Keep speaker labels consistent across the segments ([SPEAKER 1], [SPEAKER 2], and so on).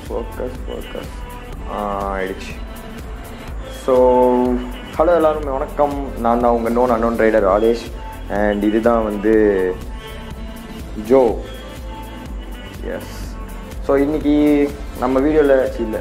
[SPEAKER 1] Focus ஆயிடுச்சு. So hello எல்லாருமே வணக்கம். நான் தான் உங்கள் known unknown rider Adesh. And இதுதான் வந்து ஜோ. எஸ். ஸோ இன்றைக்கி நம்ம வீடியோவில் இல்லை.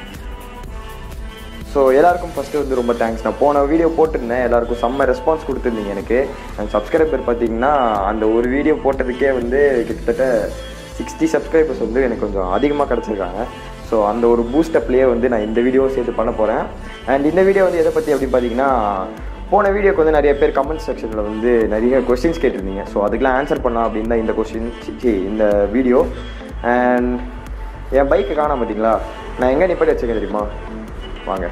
[SPEAKER 1] ஸோ எல்லாருக்கும் ஃபஸ்ட்டு வந்து ரொம்ப தேங்க்ஸ். நான் போன வீடியோ போட்டிருந்தேன், எல்லாருக்கும் செம்ம ரெஸ்பான்ஸ் கொடுத்துருந்தீங்க எனக்கு. அண்ட் சப்ஸ்கிரைபர் பார்த்தீங்கன்னா அந்த ஒரு வீடியோ போட்டதுக்கே வந்து கிட்டத்தட்ட 60 சப்ஸ்கிரைபர்ஸ் வந்து எனக்கு கொஞ்சம் அதிகமாக கிடச்சிருக்காங்க. ஸோ அந்த ஒரு பூஸ்டப்லேயே வந்து நான் இந்த வீடியோவை சேர்த்து பண்ண போகிறேன். அண்ட் இந்த வீடியோ வந்து எதை பற்றி அப்படின்னு பார்த்தீங்கன்னா, போன வீடியோக்கு வந்து நிறைய பேர் கமெண்ட் செக்ஷனில் வந்து நிறைய கொஸ்டின்ஸ் கேட்டிருந்தீங்க. ஸோ அதுக்கெலாம் ஆன்சர் பண்ணலாம் அப்படின்னு தான் இந்த வீடியோ. அண்ட் என் பைக்கை காணாம பார்த்தீங்களா, நான் எங்கே நிப்பாட்டி வச்சுருக்கேன் தெரியுமா? வாங்க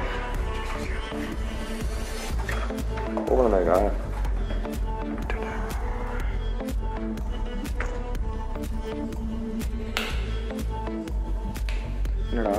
[SPEAKER 1] போகணும்னாக்கா. என்னடா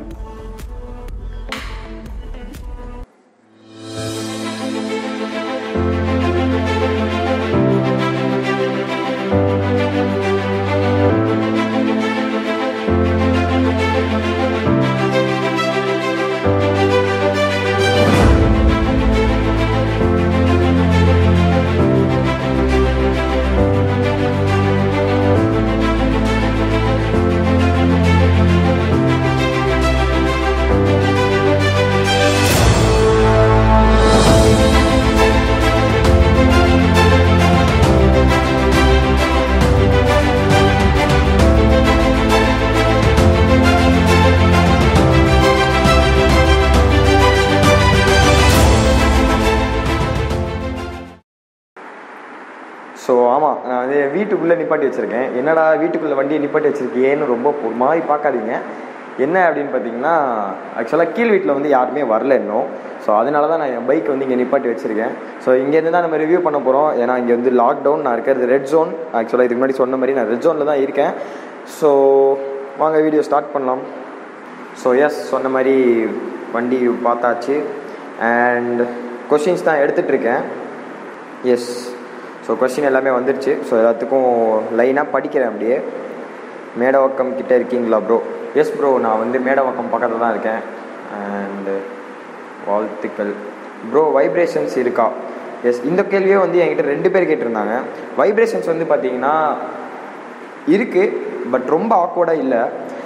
[SPEAKER 1] ஸோ ஆமாம், நான் வந்து வீட்டுக்குள்ளே நிப்பாட்டி வச்சுருக்கேன். என்னடா வீட்டுக்குள்ளே வண்டியை நிப்பாட்டி வச்சுருக்கேன்னு ரொம்ப ஒரு மாதிரி பார்க்காதீங்க. என்ன அப்படின்னு பார்த்தீங்கன்னா, ஆக்சுவலாக கீழ் வீட்டில் வந்து யாருமே வரல இன்னும். ஸோ அதனால தான் நான் என் பைக் வந்து இங்கே நிப்பாட்டி வச்சுருக்கேன். ஸோ இங்கேருந்து தான் நம்ம ரிவ்யூ பண்ண போகிறோம். ஏன்னா இங்கே வந்து லாக்டவுன், நான் இருக்கிறது ரெட் ஜோன். ஆக்சுவலாக இதுக்கு முன்னாடி சொன்ன மாதிரி நான் ரெட் ஜோனில் தான் இருக்கேன். ஸோ வாங்க வீடியோ ஸ்டார்ட் பண்ணலாம். ஸோ எஸ், சொன்ன மாதிரி வண்டி பார்த்தாச்சு. அண்ட் கொஷின்ஸ் தான் எடுத்துகிட்ருக்கேன். எஸ், ஸோ கொஸ்டின் எல்லாமே வந்துடுச்சு. ஸோ எல்லாத்துக்கும் லைனாக படிக்கிறேன் அப்படியே. மேடவாக்கம் கிட்டே இருக்கீங்களா ப்ரோ? எஸ் ப்ரோ, நான் வந்து மேடவாக்கம் பக்கத்தில் தான் இருக்கேன். அண்டு வாழ்த்துக்கள் ப்ரோ. வைப்ரேஷன்ஸ் இருக்கா? எஸ், இந்த கேள்வியே வந்து என்கிட்ட 2 பேர் கேட்டிருந்தாங்க. வைப்ரேஷன்ஸ் வந்து பார்த்தீங்கன்னா இருக்குது, பட் ரொம்ப ஆக்வர்டாக இல்லை.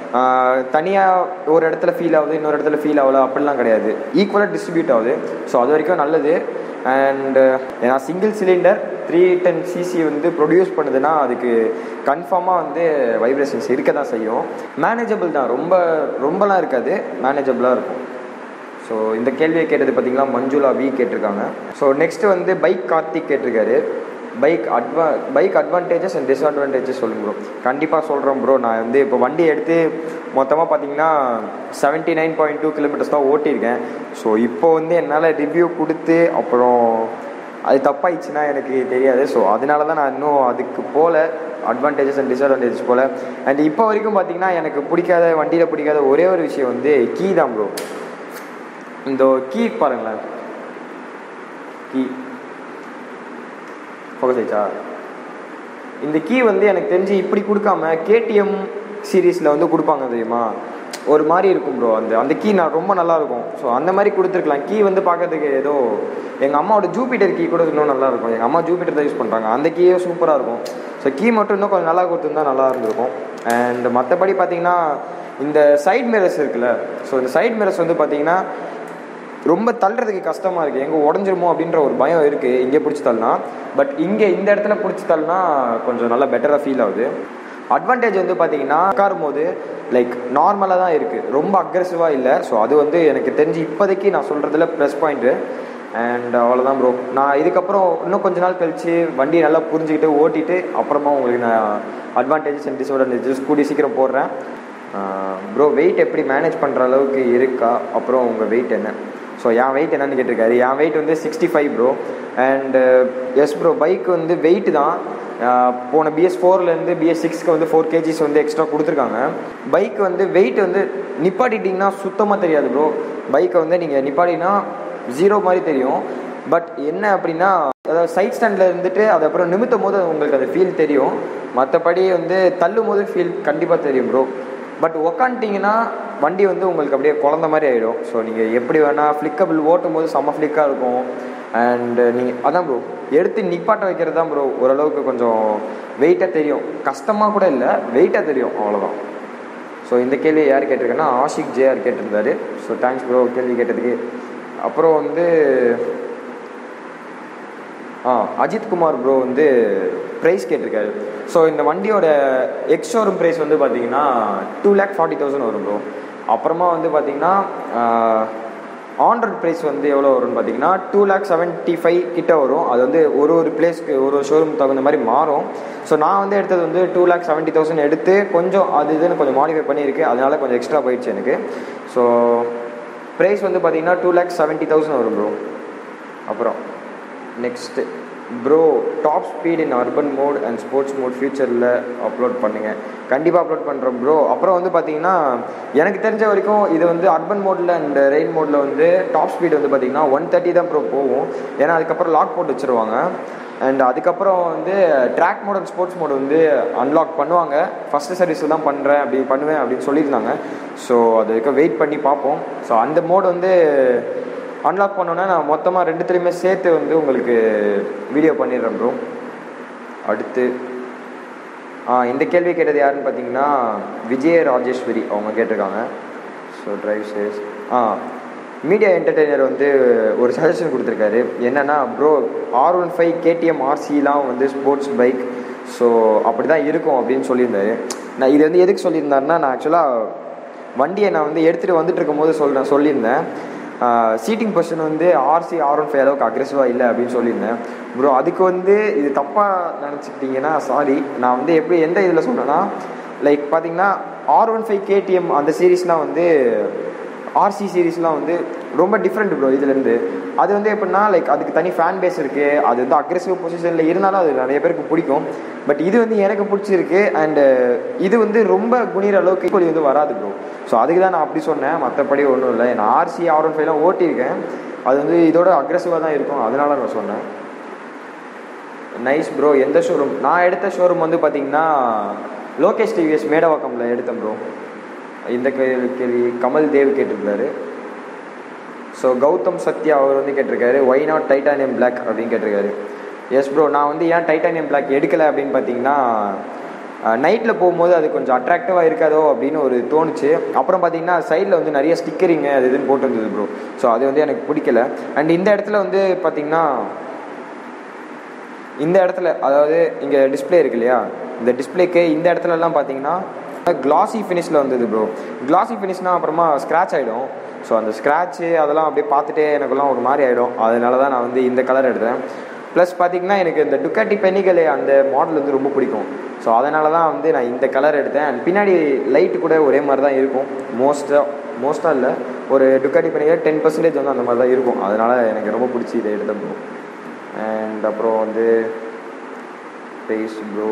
[SPEAKER 1] தனியாக ஒரு இடத்துல ஃபீல் ஆகுது, இன்னொரு இடத்துல ஃபீல் ஆகல, அப்படிலாம் கிடையாது. ஈக்குவலாக டிஸ்ட்ரிபியூட் ஆகுது. ஸோ அது வரைக்கும் நல்லது. அண்டு ஏன்னா சிங்கிள் சிலிண்டர் 310cc வந்து ப்ரொடியூஸ் பண்ணுதுன்னா அதுக்கு கன்ஃபார்மாக வந்து வைப்ரேஷன்ஸ் இருக்க தான் செய்யும். மேனேஜபிள் தான், ரொம்பலாம் இருக்காது, மேனேஜபிளாக இருக்கும். ஸோ இந்த கேள்வியை கேட்டது பார்த்தீங்களா, மஞ்சுளா வி கேட்டிருக்காங்க. ஸோ நெக்ஸ்ட்டு வந்து பைக் கார்த்திக் கேட்டிருக்காரு. பைக் அட்வான்டேஜஸ் அண்ட் டிஸ்அட்வான்டேஜஸ் சொல்லுங்க ப்ரோ. கண்டிப்பாக சொல்கிறேன் ப்ரோ. நான் வந்து இப்போ வண்டி எடுத்து மொத்தமாக பார்த்தீங்கன்னா 79.2 கிலோமீட்டர்ஸ் தான் ஓட்டியிருக்கேன். ஸோ இப்போ வந்து என்னால் ரிவ்யூ கொடுத்து அப்புறம் அது தப்பாயிடுச்சுன்னா எனக்கு தெரியாது. ஸோ அதனால தான் நான் இன்னும் அதுக்கு போல் அட்வான்டேஜஸ் அண்ட் டிஸ்அட்வான்டேஜஸ் போல். அண்ட் இப்போ வரைக்கும் பார்த்தீங்கன்னா எனக்கு வண்டியில் பிடிக்காத ஒரே ஒரு விஷயம் வந்து கீ தான் ப்ரோ. இந்த கீ பாருங்களேன், கீ ஃபோக்கஸ் ஆயிடுச்சா? இந்த கீ வந்து எனக்கு தெரிஞ்சு இப்படி கொடுக்காம கேடிஎம் சீரீஸில் வந்து கொடுப்பாங்க தெரியுமா, ஒரு மாதிரி இருக்கும் ப்ரோ. அந்த கீ நான் ரொம்ப நல்லாயிருக்கும். ஸோ அந்த மாதிரி கொடுத்துருக்கலாம். கீ வந்து பார்க்கறதுக்கு ஏதோ எங்கள் அம்மாவோட ஜூபிட்டர் கீ கூட இன்னும் நல்லாயிருக்கும். எங்கள் அம்மா ஜூபிட்டர் தான் யூஸ் பண்ணுறாங்க, அந்த கீயே சூப்பராக இருக்கும். ஸோ கீ மட்டும் இன்னும் கொஞ்சம் நல்லா கொடுத்துருந்தா நல்லா இருந்திருக்கும். அண்ட் மற்றபடி பார்த்தீங்கன்னா இந்த சைட் மிரர்ஸ் இருக்குல்ல, ஸோ இந்த சைட் மிரர்ஸ் வந்து பார்த்தீங்கன்னா ரொம்ப தள்ளுறதுக்கு கஷ்டமாக இருக்குது. எங்கே உடஞ்சிருமோ அப்படின்ற ஒரு பயம் இருக்குது இங்கே பிடிச்சி தள்ளினா. பட் இங்கே இந்த இடத்துல பிடிச்சி தள்ளினா கொஞ்சம் நல்லா பெட்டராக ஃபீல் ஆகுது. அட்வான்டேஜ் வந்து பார்த்தீங்கன்னா உட்காரும் போது லைக் நார்மலாக தான் இருக்குது, ரொம்ப அக்ரெசிவாக இல்லை. ஸோ அது வந்து எனக்கு தெரிஞ்சு இப்போதைக்கு நான் சொல்கிறதுல ப்ளஸ் பாயிண்ட்டு. அண்ட் அவ்வளோதான் ப்ரோ. நான் இதுக்கப்புறம் இன்னும் கொஞ்ச நாள் கழித்து வண்டி நல்லா புரிஞ்சுக்கிட்டு ஓட்டிட்டு அப்புறமா உங்களுக்கு நான் அட்வான்டேஜஸ் அண்ட் டிஸ்அட்வான்டேஜஸ் கூடி சீக்கிரம் போடுறேன். ப்ரோ வெயிட் எப்படி மேனேஜ் பண்ணுற அளவுக்கு இருக்கா? அப்புறம் உங்கள் வெயிட் என்ன? ஸோ என் வெயிட் என்னன்னு கேட்டிருக்காரு. என் வெயிட் வந்து 65 bro. And yes bro, bike வந்து வெயிட் தான். போன BS4லேருந்து BS6க்கு வந்து 4 kgs வந்து எக்ஸ்ட்ரா கொடுத்துருக்காங்க. பைக் வந்து வெயிட் வந்து நிப்பாட்டிட்டிங்கன்னா சுத்தமாக தெரியாது ப்ரோ. பைக்கை வந்து நீங்கள் நிப்பாட்டினா 0 மாதிரி தெரியும். பட் என்ன அப்படின்னா, அதாவது சைட் ஸ்டாண்டில் இருந்துட்டு அது அப்புறம் நிமித்தும் போது உங்களுக்கு அது ஃபீல் தெரியும். மற்றபடி வந்து தள்ளும் போது ஃபீல் கண்டிப்பாக தெரியும் ப்ரோ. பட் உக்காந்துட்டிங்கன்னா வண்டி வந்து உங்களுக்கு அப்படியே குழந்த மாதிரி ஆகிடும். ஸோ நீங்கள் எப்படி வேணால் ஃப்ளிக்கபிள் ஓட்டும் போது செம்ம ஃப்ளிக்காக இருக்கும். அண்டு நீங்கள் அதான் ப்ரோ எடுத்து நிப்பாட்ட வைக்கிறது தான் ப்ரோ ஓரளவுக்கு கொஞ்சம் வெயிட்டாக தெரியும். கஷ்டமாக கூட இல்லை, வெயிட்டாக தெரியும், அவ்வளோதான். ஸோ இந்த கேள்வி யார் கேட்டிருக்கேன்னா ஆஷிக் ஜேஆர் கேட்டிருந்தாரு. ஸோ தேங்க்ஸ் ப்ரோ கேள்வி கேட்டதுக்கு. அப்புறம் வந்து அஜித் குமார் ப்ரோ வந்து ப்ரைஸ் கேட்டிருக்காரு. ஸோ இந்த வண்டியோட எக்ஸ் ஷோரூம் ப்ரைஸ் வந்து பார்த்தீங்கன்னா 2,40,000 வரும் ப்ரோ. அப்புறமா வந்து பார்த்தீங்கன்னா ஆன்ரோட் ப்ரைஸ் வந்து எவ்வளோ வரும்னு பார்த்தீங்கன்னா 2,75,000 கிட்ட வரும். அது வந்து ஒரு பிளேஸ்க்கு ஒரு ஷோரூம் தகுந்த மாதிரி மாறும். ஸோ நான் வந்து எடுத்தது வந்து 2,70,000 எடுத்து கொஞ்சம் அது இதுன்னு கொஞ்சம் மாடிஃபை பண்ணியிருக்கு, அதனால கொஞ்சம் எக்ஸ்ட்ரா போயிடுச்சு எனக்கு. ஸோ ப்ரைஸ் வந்து பார்த்தீங்கன்னா 2,70,000 வரும் ப்ரோ. அப்புறம் next bro top speed in urban mode and sports mode ஃபியூச்சரில் அப்லோட் பண்ணுங்கள். கண்டிப்பாக அப்லோட் பண்ணுறோம் ப்ரோ. அப்புறம் வந்து பார்த்தீங்கன்னா எனக்கு தெரிஞ்ச வரைக்கும் இது வந்து அர்பன் மோடில் அண்ட் ரெயின் மோடில் வந்து டாப் ஸ்பீட் வந்து பார்த்தீங்கன்னா 130 தான் ப்ரோ போகும். ஏன்னா அதுக்கப்புறம் லாக் போட்டு வச்சுருவாங்க. அண்ட் அதுக்கப்புறம் வந்து track mode and sports mode வந்து அன்லாக் பண்ணுவாங்க. ஃபஸ்ட்டு சர்வீஸில் தான் பண்ணுறேன் பண்ணுவேன் அப்படின்னு சொல்லியிருந்தாங்க. ஸோ அதுக்கு வெயிட் பண்ணி பார்ப்போம். ஸோ அந்த மோட் வந்து அன்லாக் பண்ணோன்னா நான் மொத்தமாக ரெண்டுத்துலேயுமே சேர்த்து வந்து உங்களுக்கு வீடியோ பண்ணிடுறேன் ப்ரோ. அடுத்து இந்த கேள்வி கேட்டது யாருன்னு பார்த்தீங்கன்னா விஜய ராஜேஸ்வரி அவங்க கேட்டிருக்காங்க. So drive chase media entertainer வந்து ஒரு சஜஷன் கொடுத்துருக்காரு. என்னென்னா ப்ரோ R15 KTM RCலாம் வந்து ஸ்போர்ட்ஸ் பைக், ஸோ அப்படி தான் இருக்கும் அப்படின்னு சொல்லியிருந்தாரு. நான் இது வந்து எதுக்கு சொல்லியிருந்தாருன்னா, நான் ஆக்சுவலாக வண்டியை நான் வந்து எடுத்துகிட்டு வந்துட்டு இருக்கும்போது சொல்லியிருந்தேன் சீட்டிங் பொசிஷன் வந்து R15 அளவுக்கு அக்ரெசிவாக இல்லை அப்படின்னு சொல்லியிருந்தேன் ப்ரோ. அதுக்கு வந்து இது தப்பாக நினச்சிக்கிட்டிங்கன்னா சாரி. நான் வந்து எப்படி எந்த இதில் சொன்னேன்னா, லைக் பார்த்தீங்கன்னா R15 KTM அந்த சீரீஸ்லாம் வந்து RC சீரீஸ்லாம் வந்து ரொம்ப டிஃப்ரெண்ட் ப்ரோ இதுலேருந்து. அது வந்து எப்படின்னா லைக் அதுக்கு தனி ஃபேன் பேஸ் இருக்குது. அது வந்து அக்ரெசிவ் பொசிஷனில் இருந்தாலும் அது நிறைய பேருக்கு பிடிக்கும். பட் இது வந்து எனக்கு பிடிச்சிருக்கு. அண்டு இது வந்து ரொம்ப குனிற அளவுக்கு ஈக்குவலி வந்து வராது ப்ரோ. ஸோ அதுக்கு தான் நான் அப்படி சொன்னேன், மற்றபடி ஒன்றும் இல்லை. நான் RC R15 ஓட்டியிருக்கேன், அது வந்து இதோட அக்ரெசிவாக தான் இருக்கும், அதனால நான் சொன்னேன். Nice bro. எந்த ஷோரூம்? நான் எடுத்த ஷோரூம் வந்து பார்த்தீங்கன்னா லோகேஷ் TVS மேடவாக்கமில் எடுத்தேன் ப்ரோ. இந்த கேள்வி கமல் தேவ் கேட்டிருக்காரு. ஸோ கௌதம் சத்யா அவர் வந்து கேட்டிருக்காரு ஒய் நாட் டைட்டானியம் பிளாக் அப்படின்னு கேட்டிருக்காரு. எஸ் ப்ரோ, நான் வந்து ஏன் டைட்டானியம் பிளாக் எடுக்கலை அப்படின்னு பார்த்தீங்கன்னா நைட்டில் போகும்போது அது கொஞ்சம் அட்ராக்டிவாக இருக்காதோ அப்படின்னு ஒரு தோணுச்சு. அப்புறம் பார்த்தீங்கன்னா சைடில் வந்து நிறைய ஸ்டிக்கரிங்கு அது இதுன்னு போட்டு இருந்தது ப்ரோ. ஸோ அது வந்து எனக்கு பிடிக்கல. அண்ட் இந்த இடத்துல வந்து பார்த்தீங்கன்னா இந்த இடத்துல அதாவது இங்கே டிஸ்பிளே இருக்கு இல்லையா, இந்த டிஸ்பிளேக்கு இந்த இடத்துலலாம் பார்த்தீங்கன்னா கிளாசி ஃபினிஷில் வந்தது ப்ரோ. கிளாசி ஃபினிஷ்னால் அப்புறமா ஸ்க்ராட்ச் ஆகிடும். ஸோ அந்த ஸ்க்ராட்சு அதெல்லாம் அப்படியே பார்த்துட்டே எனக்குலாம் ஒரு மாதிரி ஆகிடும். அதனால தான் நான் வந்து இந்த கலர் எடுத்தேன். ப்ளஸ் பார்த்திங்கன்னா எனக்கு இந்த டுக்காட்டி பெனிகலே அந்த மாடல் வந்து ரொம்ப பிடிக்கும். ஸோ அதனால தான் வந்து நான் இந்த கலர் எடுத்தேன். அண்ட் பின்னாடி லைட்டு கூட ஒரே மாதிரி தான் இருக்கும். மோஸ்ட்டாக இல்லை, ஒரு டுக்காட்டி பெனிகலே 10% வந்து அந்த மாதிரி தான் இருக்கும். அதனால் எனக்கு ரொம்ப பிடிச்சி இதை எடுத்தேன் ப்ரோ. அண்ட் அப்புறம் வந்து பேஸ் ப்ரோ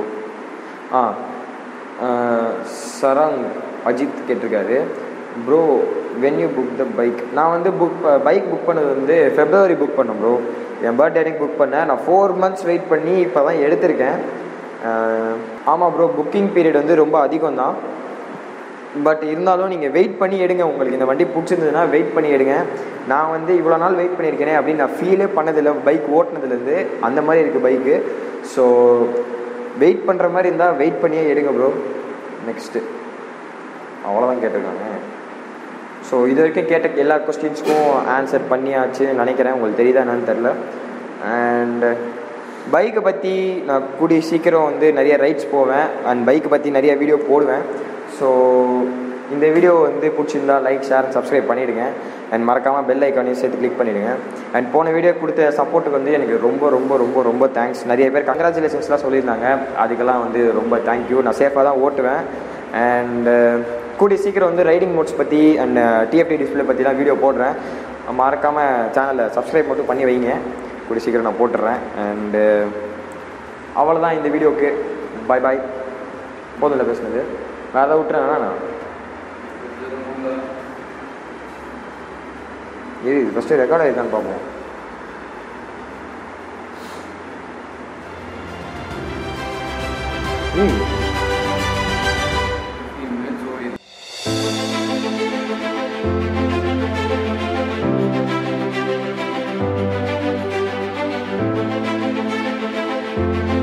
[SPEAKER 1] சரங் அஜித் கேட்டிருக்காரு bro when you book the bike. நான் வந்து பைக் புக் பண்ணது வந்து February புக் பண்ணேன் ப்ரோ. என் பர்த்டே அன்னைக்கு புக் பண்ணேன். நான் 4 months வெயிட் பண்ணி இப்போ தான் எடுத்திருக்கேன். ஆமாம் ப்ரோ, புக்கிங் பீரியட் வந்து ரொம்ப அதிகம் தான். பட் இருந்தாலும் நீங்கள் வெயிட் பண்ணி எடுங்க. உங்களுக்கு இந்த வண்டி பிடிச்சிருந்ததுன்னா வெயிட் பண்ணி எடுங்க. நான் வந்து இவ்வளோ நாள் வெயிட் பண்ணியிருக்கேனே அப்படின்னு நான் ஃபீலே பண்ணதில்லை பைக் ஓட்டினதுலேருந்து. அந்த மாதிரி இருக்குது பைக்கு. ஸோ வெயிட் பண்ணுற மாதிரி இருந்தால் வெயிட் பண்ணியே எடுங்க ப்ரோ. நெக்ஸ்ட்டு அவ்வளோதான் கேட்டிருக்காங்க. ஸோ இது வரைக்கும் கேட்ட எல்லா கொஸ்டின்ஸ்க்கும் ஆன்சர் பண்ணியாச்சு நினைக்கிறேன். உங்களுக்கு தெரியுதா என்னன்னு தெரில. அண்டு பைக்கை பற்றி நான் கூடிய சீக்கிரம் வந்து நிறைய ரைட்ஸ் போவேன் அண்ட் பைக்கை பற்றி நிறைய வீடியோ போடுவேன். ஸோ இந்த வீடியோ வந்து பிடிச்சிருந்தா லைக் ஷேர் சப்ஸ்கிரைப் பண்ணிவிடுங்க. அண்ட் மறக்காமல் பெல் ஐக்கானையும் சேர்த்து கிளிக் பண்ணிவிடுங்க. அண்ட் போன வீடியோ கொடுத்த சப்போர்ட்டுக்கு வந்து எனக்கு ரொம்ப ரொம்ப ரொம்ப ரொம்ப தேங்க்ஸ். நிறைய பேர் கங்க்ராச்சுலேஷன்ஸ்லாம் சொல்லியிருந்தாங்க, அதுக்கெல்லாம் வந்து ரொம்ப தேங்க்யூ. நான் சேஃபாக தான் ஓட்டுவேன். அண்டு கூடிய சீக்கிரம் வந்து ரைடிங் மோட்ஸ் பற்றி அண்ட் TFT டிஸ்பிளே பற்றிலாம் வீடியோ போடுறேன். மறக்காமல் சேனலை சப்ஸ்கிரைப் மட்டும் பண்ணி வைங்க. கூடிய சீக்கிரம் நான் போட்டுடுறேன். அண்டு அவ்வளோதான் இந்த வீடியோவுக்கு. பாய் பாய். போதில்லை பேசுனது, வேறு ஏதாவது விட்டுறேன்னா நான் இது ஃபஸ்ட்டு ரெக்கார்ட் ஆகிருக்கான்னு பார்ப்போம். ம் பாய்.